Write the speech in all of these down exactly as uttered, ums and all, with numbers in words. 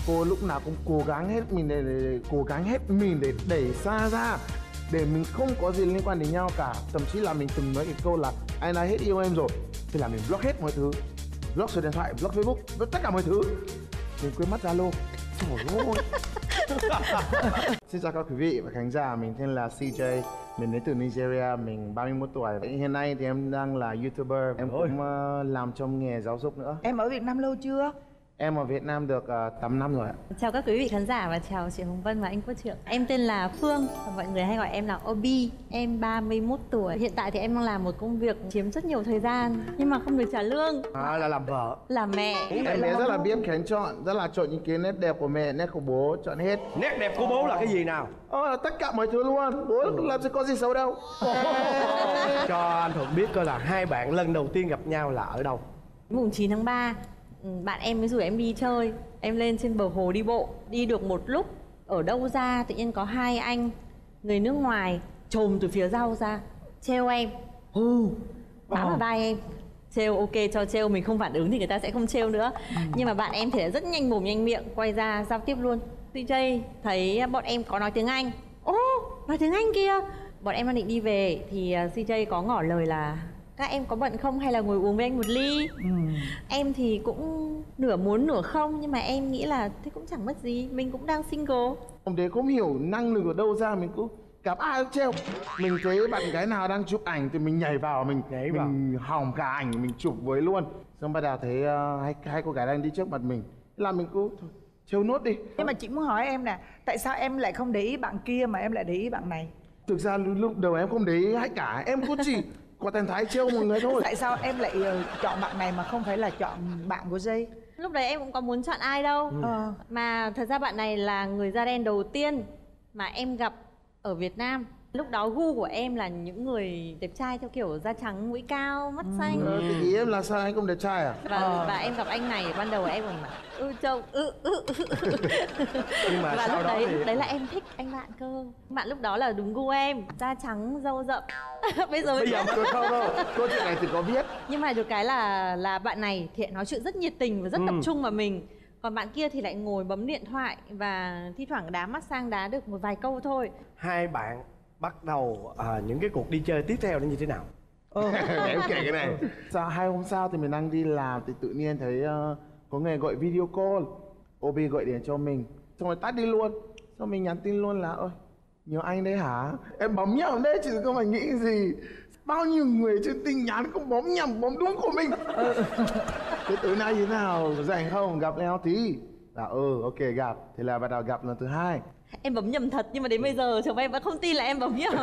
Cô lúc nào cũng cố gắng hết mình để, để, để cố gắng hết mình để đẩy xa ra, để mình không có gì liên quan đến nhau cả. Thậm chí là mình từng nói cái câu là anh đã hết yêu em rồi thì là mình block hết mọi thứ, block số điện thoại, block Facebook, block tất cả mọi thứ, mình quên mất Zalo. Trời ơi. Xin chào các quý vị và khán giả, mình tên là xê gi, mình đến từ Nigeria, mình ba mươi mốt tuổi. Hiện nay thì em đang là YouTuber, em cũng uh, làm trong nghề giáo dục nữa. Em ở Việt Nam lâu chưa? Em ở Việt Nam được uh, tám năm rồi ạ. Chào các quý vị khán giả và chào chị Hồng Vân và anh Quốc Trượng. Em tên là Phương, mọi người hay gọi em là Obi. Em ba mươi mốt tuổi. Hiện tại thì em đang làm một công việc chiếm rất nhiều thời gian nhưng mà không được trả lương. À, là làm vợ, làm mẹ. Em bé rất là biết kén chọn, rất là chọn những cái nét đẹp của mẹ, nét của bố, chọn hết. Nét đẹp của bố là cái gì nào? Ờ, tất cả mọi thứ luôn, bố làm gì có gì xấu đâu. Cho anh Thuận biết coi là hai bạn lần đầu tiên gặp nhau là ở đâu? Mùng chín tháng ba, bạn em mới rủ em đi chơi. Em lên trên bờ hồ đi bộ. Đi được một lúc, ở đâu ra tự nhiên có hai anh người nước ngoài chồm từ phía sau ra trêu em, hù bám vào vai em. Trêu ok cho trêu, mình không phản ứng thì người ta sẽ không trêu nữa. ừ. Nhưng mà bạn em thì rất nhanh mồm nhanh miệng, quay ra giao tiếp luôn. xê gi thấy bọn em có nói tiếng Anh. Ô, nói tiếng Anh kia. Bọn em đang định đi về thì xê gi có ngỏ lời là các em có bận không hay là ngồi uống với anh một ly. ừ. Em thì cũng nửa muốn nửa không, nhưng mà em nghĩ là thế cũng chẳng mất gì, mình cũng đang single. Hôm đấy không hiểu năng lực ở đâu ra, mình cứ gặp ai cũng treo. Mình thấy bạn gái nào đang chụp ảnh thì mình nhảy vào, mình nhảy vào. mình hỏng cả ảnh, mình chụp với luôn. Xong bắt đầu thấy uh, hai, hai cô gái đang đi trước mặt mình, thế là mình cứ thôi, trêu nốt đi. Nhưng mà chị muốn hỏi em nè, tại sao em lại không để ý bạn kia mà em lại để ý bạn này? Thực ra lúc đầu em không để ý hết cả, em cũng chỉ có thần thái trêu mọi người thôi. Tại sao em lại uh, chọn bạn này mà không phải là chọn bạn của Jay? Lúc đấy em cũng có muốn chọn ai đâu. ừ. ờ. Mà thật ra bạn này là người da đen đầu tiên mà em gặp ở Việt Nam. Lúc đó gu của em là những người đẹp trai theo kiểu da trắng, mũi cao, mắt xanh. ờ, Thì ý em là sao, anh không đẹp trai à? Và, ờ. và em gặp anh này ban đầu em còn ư trông ư ư Nhưng mà và sau lúc đó đấy thì... lúc đấy là em thích anh bạn cơ. Bạn lúc đó là đúng gu em, da trắng, râu rậm. Bây giờ Bây giờ tôi không đâu, câu chuyện này thì có biết. Nhưng mà được cái là là bạn này thì nói chuyện rất nhiệt tình và rất ừ. tập trung vào mình. Còn bạn kia thì lại ngồi bấm điện thoại và thi thoảng đá mắt sang đá được một vài câu thôi. Hai bạn bắt đầu à, những cái cuộc đi chơi tiếp theo nó như thế nào? Ờ, để em kể cái này. Sao hai hôm sau thì mình đang đi làm thì tự nhiên thấy uh, có người gọi video call. Obi gọi điện cho mình, xong rồi tắt đi luôn. Xong mình nhắn tin luôn là ôi, nhiều anh đấy hả? Em bấm nhầm đấy, chị không phải nghĩ gì. Bao nhiêu người trên tin nhắn không bấm nhầm, bấm đúng của mình. Thế tối nay thế nào, rảnh không, gặp nhau tí? Là ừ, ok gặp. Thế là bắt đầu gặp lần thứ hai. Em bấm nhầm thật, nhưng mà đến bây giờ chồng em vẫn không tin là em bấm nhầm.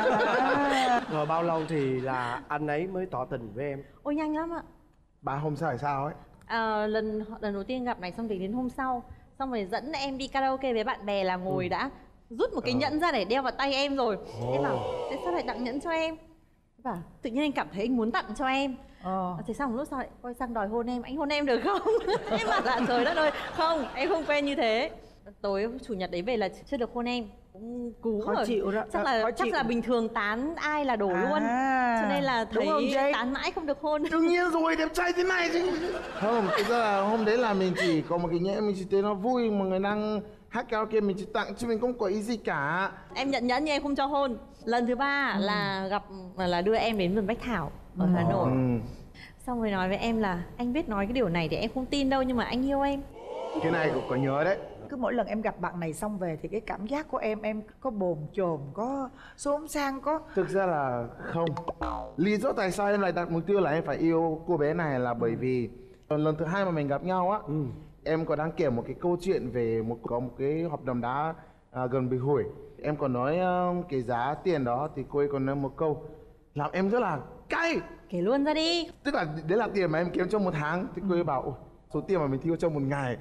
Rồi bao lâu thì là anh ấy mới tỏ tình với em? Ôi nhanh lắm ạ. Ba hôm sau hay sao ấy? À, lần lần đầu tiên gặp này, xong thì đến hôm sau, xong rồi dẫn em đi karaoke với bạn bè là ngồi ừ. đã rút một cái ờ. nhẫn ra để đeo vào tay em rồi. oh. Em bảo thế sao lại tặng nhẫn cho em? Bảo tự nhiên anh cảm thấy anh muốn tặng cho em. ờ. Thế xong lúc sau lại quay sang đòi hôn em, anh hôn em được không? Em bảo là trời đất ơi, không, em không quen như thế. Tối chủ nhật đấy về là chưa được hôn em, cũng cú khó rồi. chịu đó. Chắc là khó chắc chịu. là bình thường tán ai là đổ à, luôn, cho nên là thấy tán mãi không được hôn. Đương nhiên rồi, đẹp trai thế này chứ. Không, thực ra là hôm đấy là mình chỉ có một cái nhẫn, mình chỉ thấy nó vui, mọi người đang hát karaoke mình chỉ tặng chứ mình không có ý gì cả. Em nhận nhẫn nhưng em không cho hôn. Lần thứ ba ừ. là gặp là đưa em đến vườn Bách Thảo ở ừ. Hà Nội. ừ. Xong rồi nói với em là anh biết nói cái điều này thì em không tin đâu, nhưng mà anh yêu em. Cái này cũng có nhớ đấy. Cứ mỗi lần em gặp bạn này xong về thì cái cảm giác của em, em có bồn chồn, có xốn sang, có... Thực ra là không. Lý do tại sao em lại đặt mục tiêu là em phải yêu cô bé này là bởi vì lần thứ hai mà mình gặp nhau á, ừ. em có đang kể một cái câu chuyện về một có một cái hợp đồng đá à, gần bị hủy. Em còn nói uh, cái giá tiền đó thì cô ấy còn nói một câu làm em rất là cay. Kể luôn ra đi. Tức là đấy là tiền mà em kiếm trong một tháng thì cô ấy bảo ôi, số tiền mà mình tiêu trong một ngày.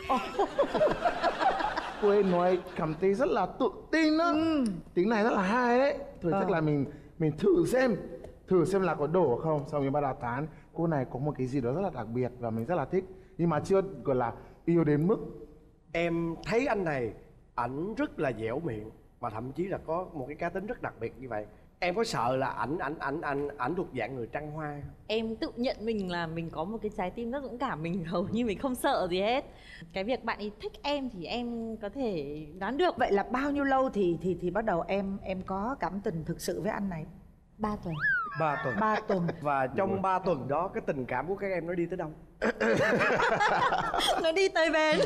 Cô ấy nói cảm thấy rất là tự tin đó. ừ. Tính này rất là hay đấy. Thôi ờ. chắc là mình mình thử xem Thử xem là có đổ không. Xong mình bắt đầu tán. Cô này có một cái gì đó rất là đặc biệt và mình rất là thích, nhưng mà chưa gọi là yêu đến mức. Em thấy anh này, ảnh rất là dẻo miệng, và thậm chí là có một cái cá tính rất đặc biệt như vậy. Em có sợ là ảnh ảnh ảnh ảnh ảnh thuộc dạng người trăng hoa không? Em tự nhận mình là mình có một cái trái tim rất dũng cảm, mình hầu như mình không sợ gì hết. Cái việc bạn ấy thích em thì em có thể đoán được. Vậy là bao nhiêu lâu thì thì thì bắt đầu em em có cảm tình thực sự với anh này? Ba tuần. Ba tuần. Ba tuần. Và trong ba tuần đó cái tình cảm của các em nó đi tới đâu? Nó đi tới bến.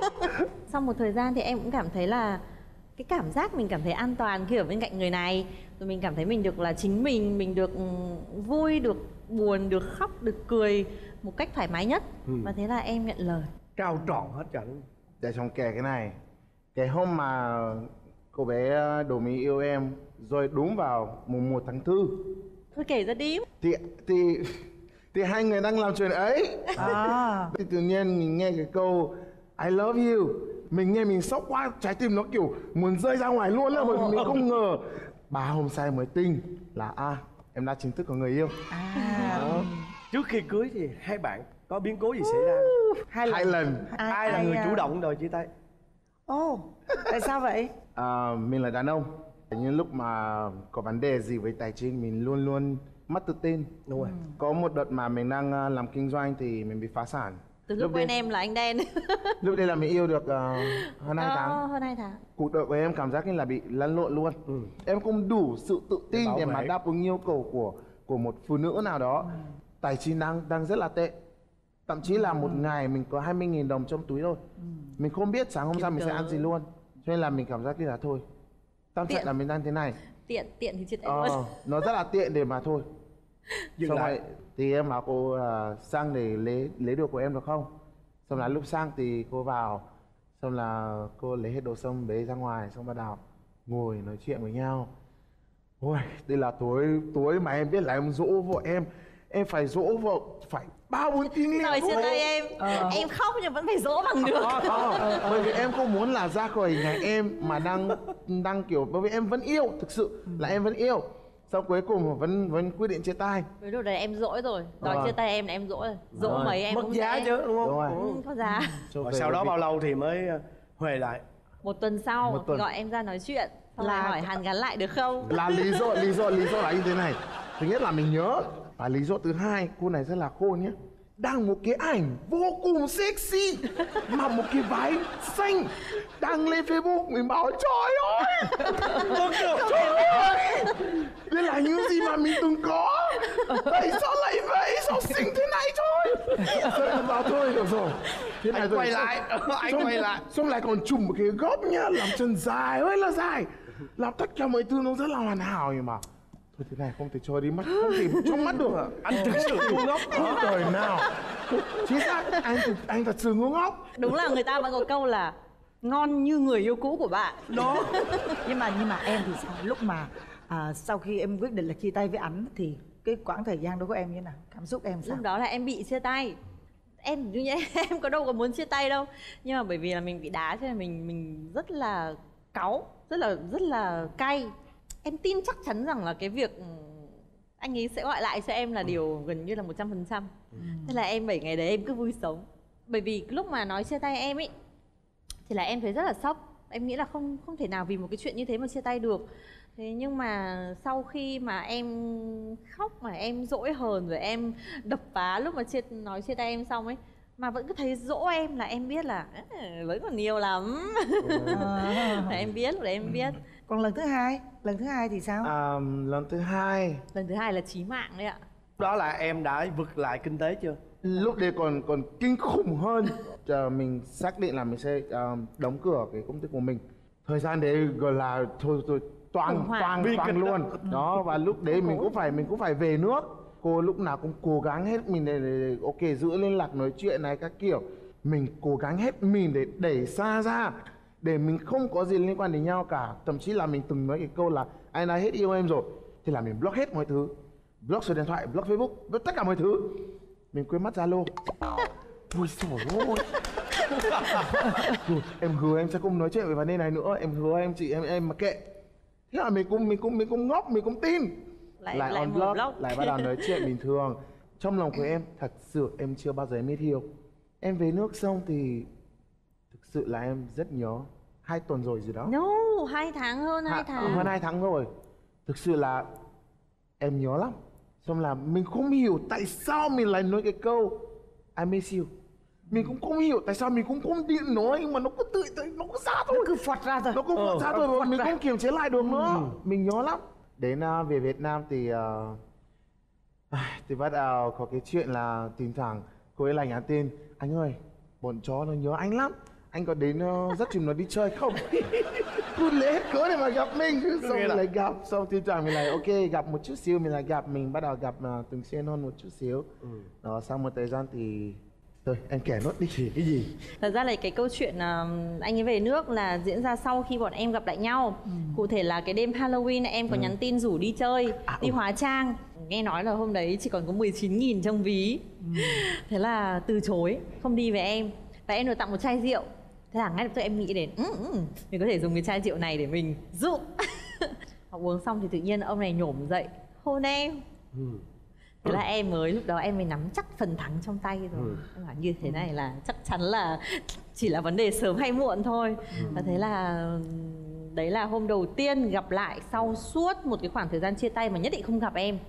Sau một thời gian thì em cũng cảm thấy là cái cảm giác mình cảm thấy an toàn khi ở bên cạnh người này, rồi mình cảm thấy mình được là chính mình, mình được vui, được buồn, được khóc, được cười một cách thoải mái nhất. Ừ. Và thế là em nhận lời. Trao trọn hết cả. Để trong kể cái này, cái hôm mà cô bé Đỗ My yêu em rồi đúng vào mùng một tháng tư. Thôi kể ra đi. Thì thì thì hai người đang làm chuyện ấy. À. Thì tự nhiên mình nghe cái câu I love you, mình nghe mình sốc quá, trái tim nó kiểu muốn rơi ra ngoài luôn á, bởi vì mình không ngờ ba hôm sau mới tin là à em đã chính thức có người yêu. À. Đó. Trước khi cưới thì hai bạn có biến cố gì xảy ra? Hai lần. Hai lần. Ai, Ai là ai, người à... chủ động đòi chia tay? Ồ, oh, tại sao vậy? À, mình là đàn ông. Những lúc mà có vấn đề gì với tài chính mình luôn luôn mất tự tin. Đúng rồi. Có một đợt mà mình đang làm kinh doanh thì mình bị phá sản. Từ lúc, lúc quen em là anh đen. Lúc đây là mình yêu được uh, hơn hai tháng. Ờ, hơn hai tháng. Cuộc đời của em cảm giác như là bị lăn lộn luôn. Ừ. Em không đủ sự tự tin để, để mà đáp ứng yêu cầu của của một phụ nữ nào đó. Ừ. Tài chính đang đang rất là tệ. Thậm chí là một ừ. ngày mình có hai mươi nghìn đồng trong túi thôi. Ừ. Mình không biết sáng hôm sau mình sẽ ăn gì luôn. Cho nên là mình cảm giác như là thôi. Tâm trạng là mình đang thế này. Tiện, tiện thì chết em ờ, luôn. Nó rất là tiện để mà thôi. Dừng lại. Rồi, thì em bảo cô uh, sang để lấy lấy đồ của em được không? Xong là lúc sang thì cô vào, xong là cô lấy hết đồ xong bế ra ngoài, xong bắt đầu ngồi nói chuyện với nhau. Ôi, đây là tối tối mà em biết là em dỗ vợ em, em phải dỗ vợ phải ba bốn tiếng liên rồi chia tay em, ờ. em khóc nhưng vẫn phải dỗ bằng được. À, à, bởi vì em không muốn là ra khỏi nhà em mà đang đang kiểu, bởi vì em vẫn yêu, thực sự là em vẫn yêu. Sau cuối cùng vẫn vẫn quyết định chia tay. Với lúc đấy em dỗi rồi, đòi à. chia tay em là em dỗi rồi. Dỗ rồi. mấy em mất cũng giá sẽ... chứ đúng không? Đúng rồi. Ừ, có giá. Ừ. Và sau đó bao lâu thì mới huề lại? Một tuần sau Một tuần. gọi em ra nói chuyện, xong là hỏi hàn gắn lại được không? Là lý do lý do lý do là như thế này. Thứ nhất là mình nhớ, và lý do thứ hai, cô này rất là khôn nhé. Đăng một cái ảnh vô cùng sexy, mặc một cái váy xanh, đăng lên Facebook, mình bảo trời ơi, trời ơi, đây là những gì mà mình từng có, tại sao lại vậy, sao xinh thế này thôi. Rồi mình bảo thôi được rồi, thế này anh rồi. quay lại, anh xong, quay lại, xong lại còn chùm một cái góc nhá, làm chân dài ơi là dài, làm tất cả mọi thứ nó rất là hoàn hảo nhưng mà thôi thế này không thể cho đi mắt, không thể trong mắt được. Anh thực sự ngu ngốc không đời nào. Chính xác, anh anh thật sự ngu ngốc. Đúng là người ta vẫn có câu là ngon như người yêu cũ của bạn đó. nhưng mà nhưng mà em thì sao, lúc mà à, sau khi em quyết định là chia tay với ảnh thì cái quãng thời gian đó của em như thế nào, cảm xúc em sao? Lúc đó là em bị chia tay, em như vậy em có đâu có muốn chia tay đâu, nhưng mà bởi vì là mình bị đá cho nên mình mình rất là cáu, rất là rất là cay. Em tin chắc chắn rằng là cái việc anh ấy sẽ gọi lại cho em là điều gần như là một trăm phần trăm. Thế là em bảy ngày đấy em cứ vui sống. Bởi vì lúc mà nói chia tay em ấy thì là em thấy rất là sốc. Em nghĩ là không không thể nào vì một cái chuyện như thế mà chia tay được. Thế nhưng mà sau khi mà em khóc, mà em dỗi hờn rồi em đập phá lúc mà chia, nói chia tay em xong ấy, mà vẫn cứ thấy dỗ em là em biết là vẫn còn nhiều lắm. À. Em biết, lúc đấy em biết. Còn lần thứ hai, lần thứ hai thì sao? À, lần thứ hai lần thứ hai là chí mạng đấy ạ. Đó là em đã vực lại kinh tế chưa? Lúc đấy còn còn kinh khủng hơn. Chờ mình xác định là mình sẽ uh, đóng cửa cái công ty của mình. Thời gian đấy gọi là thôi thôi toàn toàn toàn luôn. Đó, và lúc đấy mình cũng phải mình cũng phải về nước. Cô lúc nào cũng cố gắng hết mình để, để, để ok giữ liên lạc nói chuyện này các kiểu. Mình cố gắng hết mình để đẩy xa ra, để mình không có gì liên quan đến nhau cả. Thậm chí là mình từng nói cái câu là anh đã hết yêu em rồi, thì là mình block hết mọi thứ, block số điện thoại, block Facebook, block tất cả mọi thứ. Mình quên mất Zalo. Ui xồi ôi. Em hứa em sẽ không nói chuyện về vấn đề này nữa, em hứa em chị em em mà kệ. Thế là mình cũng mình cũng mình cũng ngốc, mình cũng tin. Lại, lại, lại on block, block. lại bắt đầu nói chuyện bình thường. Trong lòng của em thật sự em chưa bao giờ em biết yêu. Em về nước xong thì thực sự là em rất nhớ. Hai tuần rồi gì đó. No, hai tháng hơn hai tháng. Hơn hai tháng rồi. Thực sự là em nhớ lắm. Xong là mình không hiểu tại sao mình lại nói cái câu I miss you. Mình cũng không hiểu tại sao mình cũng không định nói, nhưng mà nó cứ tự tự nó cứ ra thôi, Nó cứ phọt ra rồi. nó cứ Ờ, ra thôi phọt mà mình ra. không kiềm chế lại được nữa. Mình nhớ lắm. Đến uh, về Việt Nam thì uh, thì bắt đầu có cái chuyện là thỉnh thoảng cô ấy lại nhắn tin: anh ơi, bọn chó nó nhớ anh lắm, anh có đến uh, dắt chúng nó đi chơi không? Cứ lấy hết cớ để mà gặp mình, xong Nghĩa là- lại gặp, xong thỉnh thoảng mình lại ok gặp một chút xíu, mình lại gặp, mình bắt đầu gặp uh, thường xuyên hơn một chút xíu. Đó, sau một thời gian thì thôi em kể nốt đi. Thì cái gì? Thật ra là cái câu chuyện à, anh ấy về nước là diễn ra sau khi bọn em gặp lại nhau. Cụ thể là cái đêm Halloween em có nhắn tin rủ đi chơi, đi hóa trang. Nghe nói là hôm đấy chỉ còn có mười chín nghìn trong ví. Thế là từ chối, không đi với em. Và em được tặng một chai rượu. Thế là ngay lập tức em nghĩ đến ừ, ừ, mình có thể dùng cái chai rượu này để mình dụ. Họ uống xong thì tự nhiên ông này nhổm dậy hôn em. Thế là em mới, lúc đó em mới nắm chắc phần thắng trong tay rồi. Em bảo như thế này là chắc chắn là chỉ là vấn đề sớm hay muộn thôi. Và thế là đấy là hôm đầu tiên gặp lại sau suốt một cái khoảng thời gian chia tay mà nhất định không gặp em.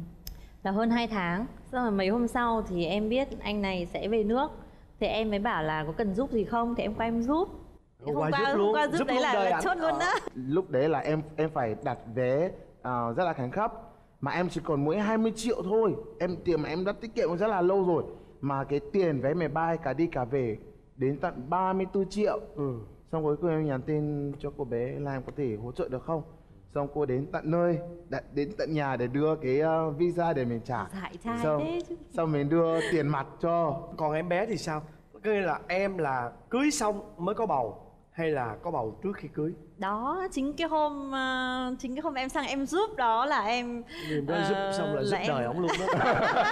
Là hơn hai tháng. Xong rồi mấy hôm sau thì em biết anh này sẽ về nước. Thì em mới bảo là có cần giúp gì không? Thì em qua em giúp. Hôm Hôm qua qua, giúp hôm luôn, qua giúp, giúp đấy luôn là, đời là ảnh. chốt luôn đó. Lúc đấy là em em phải đặt vé uh, rất là khẩn cấp, mà em chỉ còn mỗi hai mươi triệu thôi. Em tiền mà em đã tiết kiệm rất là lâu rồi, mà cái tiền vé máy bay cả đi cả về đến tận ba mươi tư triệu. Ừ. Xong cuối cùng em nhắn tin cho cô bé là em có thể hỗ trợ được không. Xong cô đến tận nơi, đã, đến tận nhà để đưa cái uh, visa để mình trả. Dại trai Xong, thế chứ. xong mình đưa tiền mặt cho. Còn em bé thì sao? Có nghĩa là em là cưới xong mới có bầu hay là có bầu trước khi cưới? Đó, chính cái hôm ờ, chính cái hôm em sang em giúp đó là em Em bé giúp ờ, xong là giúp em- đời ổng luôn đó.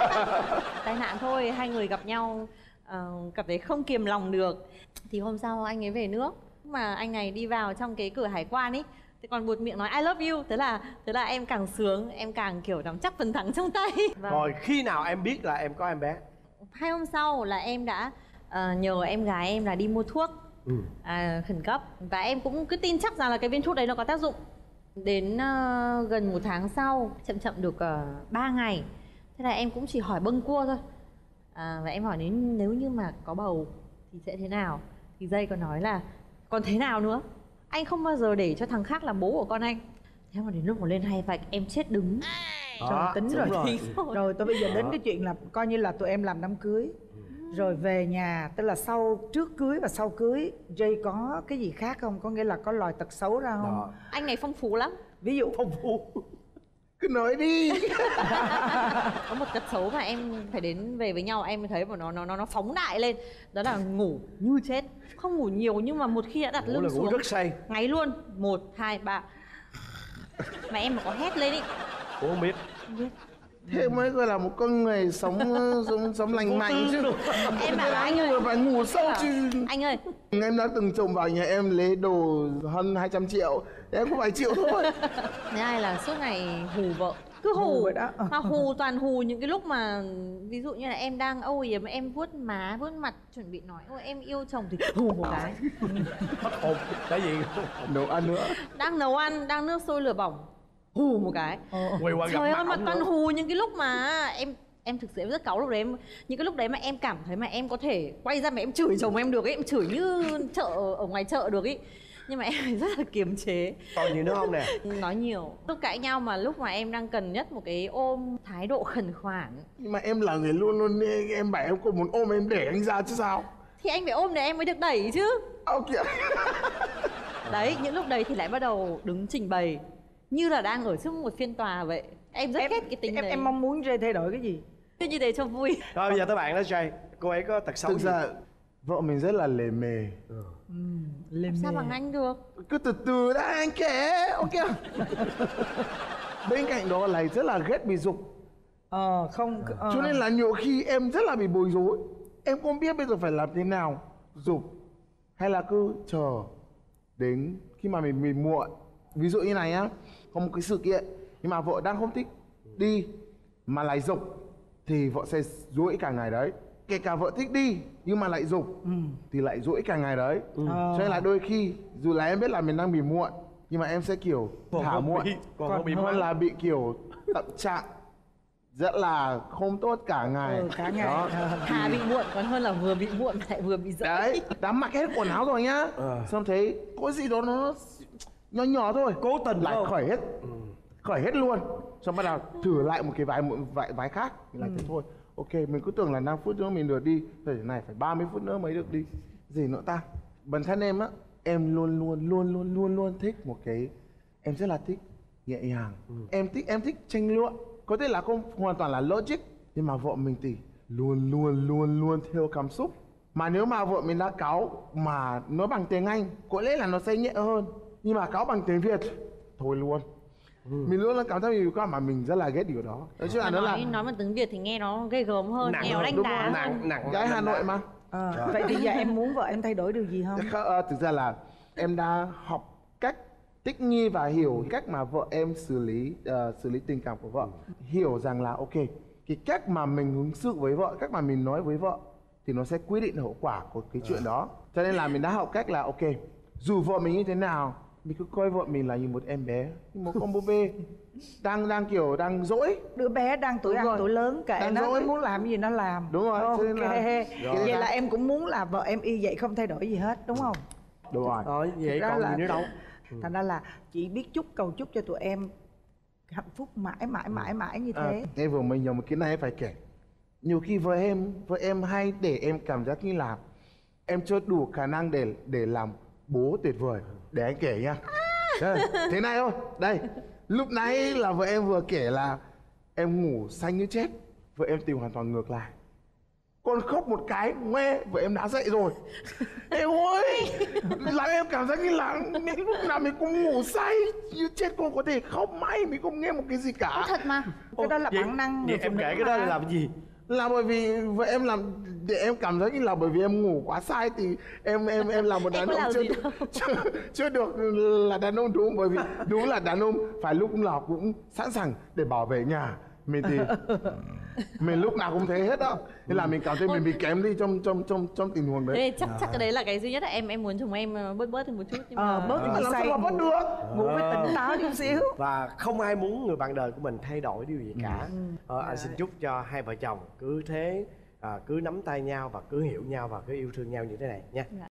tai nạn thôi, hai người gặp nhau ờ, cảm thấy không kiềm lòng được. Thì hôm sau anh ấy về nước, mà anh này đi vào trong cái cửa hải quan ấy thì còn buột miệng nói I love you. Thế là thế là em càng sướng, em càng kiểu nắm chắc phần thắng trong tay. Và Rồi khi nào em biết là em có em bé? hai hôm sau là em đã ờ, nhờ em gái em là đi mua thuốc Ừ. à, khẩn cấp, và em cũng cứ tin chắc rằng là cái viên thuốc đấy nó có tác dụng. Đến ờ, gần một tháng sau, chậm chậm được uh, ba ngày, thế là em cũng chỉ hỏi bâng cua thôi. À, và em hỏi nếu, nếu như mà có bầu thì sẽ thế nào, thì dây còn nói là còn thế nào nữa, anh không bao giờ để cho thằng khác làm bố của con anh. Thế mà đến lúc mà lên hai vạch em chết đứng. Đó, tính đúng rồi. rồi. Tính rồi. Rồi tôi bây giờ đến cái chuyện là coi như là tụi em làm đám cưới. Rồi về nhà, tức là sau trước cưới và sau cưới Jay có cái gì khác không? Có nghĩa là có lòi tật xấu ra không? Đó. Anh này phong phú lắm. Ví dụ Phong phú. Cứ nói đi. Có một tật xấu mà em phải đến về với nhau em mới thấy mà nó nó nó nó phóng đại lên, đó là ngủ như chết, không ngủ nhiều nhưng mà một khi đã đặt Ngủ lưng là ngủ xuống rất say. ngáy luôn, một hai ba, mà em mà có hét lên ý Cũng không biết. không biết. Thế mới gọi là một con người sống sống, sống lành mạnh chứ. Em bảo là anh ơi, Phải ngủ sâu chứ. anh ơi, Em đã từng trộm vào nhà em lấy đồ hơn hai trăm triệu, em có vài triệu thôi. thế này là suốt ngày hù vợ, cứ hù, Hù vậy đó. mà hù toàn hù những cái lúc mà ví dụ như là em đang âu yếm, em vuốt má vuốt mặt chuẩn bị nói ôi em yêu chồng thì hù một cái. Mất hồn. Tại vì Nấu ăn nữa. Đang nấu ăn, đang nước sôi lửa bỏng, hù một cái. quay qua gặp Trời ơi, mặt mà ổng toàn nữa. hù những cái lúc mà em em thực sự em rất cáu lúc đấy em, những cái lúc đấy mà em cảm thấy mà em có thể quay ra mà em chửi chồng em được ấy, em chửi như chợ ở ngoài chợ được ấy, nhưng mà em phải rất là kiềm chế, Còn gì nữa không nè? nói nhiều. Lúc cãi nhau mà lúc mà em đang cần nhất một cái ôm, thái độ khẩn khoản, Nhưng mà em là người luôn luôn em bảo em không muốn ôm em để anh ra chứ sao. thì anh phải ôm để em mới được đẩy chứ. Ok. Đấy, những lúc đấy thì lại bắt đầu đứng trình bày như là đang ở trước một phiên tòa vậy. Em rất em, ghét cái tính em, đấy. em mong muốn Jay thay đổi cái gì? cứ như thế cho vui. Rồi bây giờ tới bạn đó Jay. Cô ấy có tật xấu Thực gì? ra vợ mình rất là lề mề. Lên Sao mê. bằng anh được? Cứ từ từ đã anh kể. Ok. Bên cạnh đó lại rất là ghét bị giục. Ờ không ờ. Cho nên là nhiều khi em rất là bị bối rối. Em không biết bây giờ phải làm thế nào. Giục hay là cứ chờ đến khi mà mình mình muộn. Ví dụ như này á, có một cái sự kiện nhưng mà vợ đang không thích đi mà lại giục thì vợ sẽ dỗi cả ngày đấy. Kể cả vợ thích đi nhưng mà lại giục thì lại dỗi cả ngày đấy. Ờ. Cho nên là đôi khi dù là em biết là mình đang bị muộn nhưng mà em sẽ kiểu Còn thả không muộn, bị- còn còn không bị hơn mắng. là bị kiểu tâm trạng rất là không tốt cả ngày. Ừ, cả ngày. Đó. Ờ. Thà bị muộn còn hơn là vừa bị muộn lại vừa bị dỗi. Đấy, đã mặc hết quần áo rồi nhá. Ờ. Xong thấy có gì đó nó nhỏ nhỏ thôi, Cố tình lại phải không? khởi hết, khởi hết luôn. Xong bắt đầu thử lại một cái váy một váy, váy khác, mình lại thế thôi. Ok, mình cứ tưởng là năm phút nữa mình được đi, thời điểm này phải ba mươi phút nữa mới được đi. Gì nữa ta? Bản thân em á, em luôn luôn luôn luôn luôn luôn thích một cái, em rất là thích nhẹ nhàng. Em thích em thích tranh luận, có thể là không hoàn toàn là logic, nhưng mà vợ mình thì luôn luôn luôn luôn theo cảm xúc. Mà nếu mà vợ mình đã cáu mà nói bằng tiếng Anh, có lẽ là nó sẽ nhẹ hơn. Nhưng mà cáu bằng tiếng Việt, thôi luôn. Mình luôn là cảm thấy mình cảm mà mình rất là ghét điều đó. Nói chung là Mà nó nói là nói bằng tiếng Việt thì nghe nó ghê gớm hơn, Nặng nghe nó hơn, đánh đúng đá rồi, hơn. nặng nặng gái Hà Nội mà. Ờ, vậy thì giờ em muốn vợ em thay đổi điều gì không? Kh- ờ, Thực ra là em đã học cách thích nghi và hiểu cách mà vợ em xử lý ờ, xử lý tình cảm của vợ. Hiểu rằng là ok, cái cách mà mình ứng xử với vợ, cách mà mình nói với vợ thì nó sẽ quyết định hậu quả của cái chuyện đó. Cho nên là mình đã học cách là ok, dù vợ mình như thế nào, mình cứ coi vợ mình là như một em bé, như một con búp bê đang đang kiểu đang dỗi. Đứa bé đang tuổi Đúng ăn rồi. tuổi lớn, kệ Đang nó, dỗi. nó muốn làm gì nó làm. Đúng rồi, cho nên Ok. là- Vậy Rồi. là em cũng muốn là vợ em y vậy, không thay đổi gì hết, đúng không? Đúng rồi. Đó, vậy Thực ra còn là- gì nữa đâu. Thành ra là chỉ biết chúc cầu chúc cho tụi em hạnh phúc mãi mãi mãi mãi như À, thế. em vừa mới nhớ một cái này em phải kể. Nhiều khi vợ em vợ em hay để em cảm giác như là em chưa đủ khả năng để để làm bố tuyệt vời. Để anh kể nha. Đây, thế này thôi. Đây, lúc nãy là vợ em vừa kể là em ngủ say như chết, vợ em tìm hoàn toàn ngược lại. Con khóc một cái nghe vợ em đã dậy rồi. Em ơi, làm em cảm giác như là mình lúc nào mình cũng ngủ say như chết, con có thể khóc mãi mình không nghe một cái gì cả. Thật mà. Cái đó là Vậy- bản năng vậy người em phụ nữ kể cái đó mà. là làm gì? Là bởi vì vợ em làm để em cảm giác như là bởi vì em ngủ quá sai thì em em em là một Em đàn có ông làm chưa, gì đâu. chưa chưa được là đàn ông, đúng, bởi vì đúng là đàn ông phải lúc nào cũng sẵn sàng để bảo vệ nhà. Mình thì mình lúc nào cũng thế hết đó, nên là mình cảm thấy mình bị kém đi trong trong trong trong tình huống đấy. Thế chắc chắc cái đấy là cái duy nhất là em em muốn chồng em ờ, bớt bớt thì một chút nhưng Ờ, mà bớt Nhưng mà đi làm say sao mà ngủ, bắt được? ngủ với tỉnh táo chút xíu. Và không ai muốn người bạn đời của mình thay đổi điều gì cả. Ờ, anh xin chúc cho hai vợ chồng cứ thế à, cứ nắm tay nhau và cứ hiểu nhau và cứ yêu thương nhau như thế này nha. Dạ.